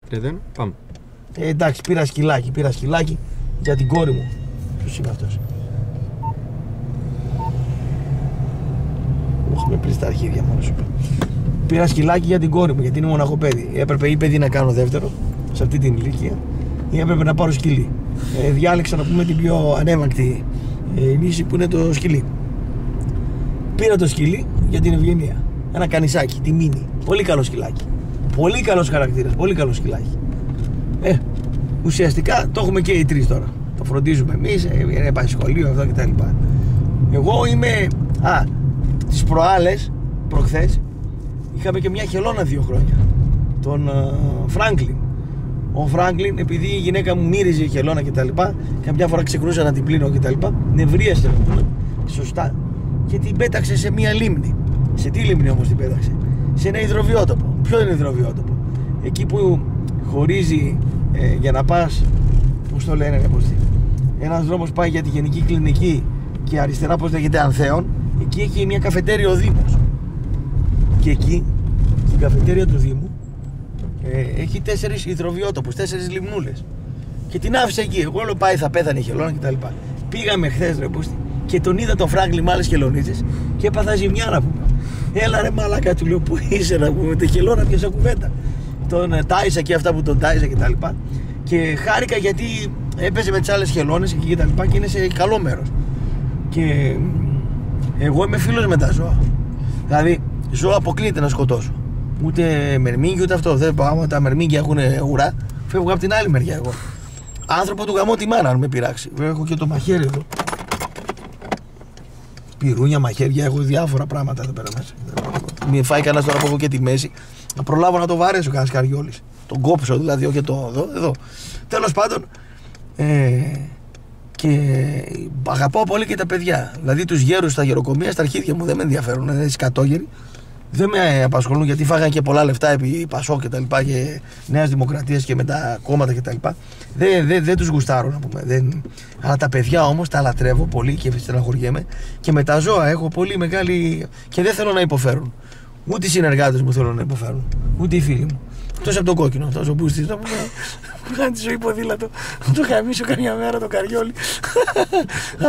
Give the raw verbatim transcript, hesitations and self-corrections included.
τρία, δύο, πάμε. Ε, εντάξει, πήρα σκυλάκι, πήρα σκυλάκι για την κόρη μου. Ποιος είναι αυτός? Οχ, με πριν στα αρχίδια μόνο σου. Πήρα σκυλάκι για την κόρη μου, γιατί είναι μοναχό παιδί. Έπρεπε ή παιδί να κάνω δεύτερο, σε αυτή την ηλικία, ή έπρεπε να πάρω σκυλί. Ε, διάλεξα να πούμε την πιο ανέμακτη ε, λύση που είναι το σκυλί. Πήρα το σκυλί για την ευγενία. Ένα κανισάκι, τη μίνι. Πολύ καλό σκυλάκι. Πολύ καλός χαρακτήρας, πολύ καλό σκυλάκι. Ε, ουσιαστικά το έχουμε και οι τρεις τώρα. Το φροντίζουμε εμείς, ε, πάει σχολείο αυτό κτλ. Εγώ είμαι. Α, τις προάλλες, προχθές, είχαμε και μια χελώνα δύο χρόνια. Τον Φράγκλιν. Ο Φράγκλιν, επειδή η γυναίκα μου μύριζε χελώνα κτλ., καμιά φορά ξεκρούσα να την πλύνω κτλ., νευρίασε να πούμε, σωστά, και την πέταξε σε μια λίμνη. Σε τι λίμνη όμως την πέταξε? Σε ένα υδροβιότοπο. Ποιο είναι υδροβιότοπο? Εκεί που χωρίζει ε, για να πας, πώς το λένε, πώς τι, ένας δρόμος πάει για τη Γενική Κλινική και αριστερά, πώς λέγεται, Ανθέων. Εκεί έχει μια καφετέρια ο Δήμος. Και εκεί, στην καφετέρια του Δήμου, ε, έχει τέσσερις υδροβιότοπους, τέσσερις λιμνούλες. Και την άφησε εκεί. Εγώ όλο πάει, θα πέθανε η χελώνα κτλ. Πήγαμε χθες, ρε πούστη, και τον είδα τον Φράγκλιν με άλλες χελωνίτσες και έπαθα ζημιά να πούμε. Έλα ρε μαλάκα, του λέω, πού είσαι να πούμε, τη χελώνα πιάσα κουβέντα. Τον ε, τάισα και αυτά που τον τάισα κτλ. Και, και χάρηκα γιατί έπαιζε με τις άλλες χελώνες και κτλ. Και, και είναι σε καλό μέρος. Και εγώ είμαι φίλος με τα ζώα. Δηλαδή, ζώα αποκλείεται να σκοτώσω. Ούτε μερμήγκι ούτε αυτό. Δεν πάω, τα μερμήγκια έχουν ουρά. Φεύγω από την άλλη μεριά εγώ. Άνθρωπο του γαμώ τη μάνα, αν με πειράξει. Έχω και το μαχαίρι εδώ. Πυρούνια, μαχαίρια, έχω διάφορα πράγματα εδώ πέρα μέσα. Μην φάει κανένα τώρα που έχω και τη μέση. Να προλάβω να το βαρέσω κανένα καριόλι. Τον κόψω δηλαδή, όχι το εδώ. εδώ. Τέλος πάντων. Ε, και αγαπάω πολύ και τα παιδιά. Δηλαδή τους γέρους στα γεροκομεία, στα αρχίδια μου δεν με ενδιαφέρουν. Είναι σκατόγεροι. Δεν με απασχολούν γιατί φάγανε και πολλά λεφτά επί Πασόκ και τα λοιπά και Νέας Δημοκρατίας και με τα κόμματα και τα λοιπά. Δεν, δεν, δεν τους γουστάρω να πούμε. Δεν... Αλλά τα παιδιά όμως τα λατρεύω πολύ και στεναχωριέμαι. Και με τα ζώα έχω πολύ μεγάλη. Και δεν θέλω να υποφέρουν. Ούτε οι συνεργάτες μου θέλουν να υποφέρουν. Ούτε οι φίλοι μου. Εκτός από τον κόκκινο, αυτός ο Μπούστης να πούμε. Μου κάνει τη ζωή ποδήλατο. Να το χαμίσω καμιά μέρα το καριόλι.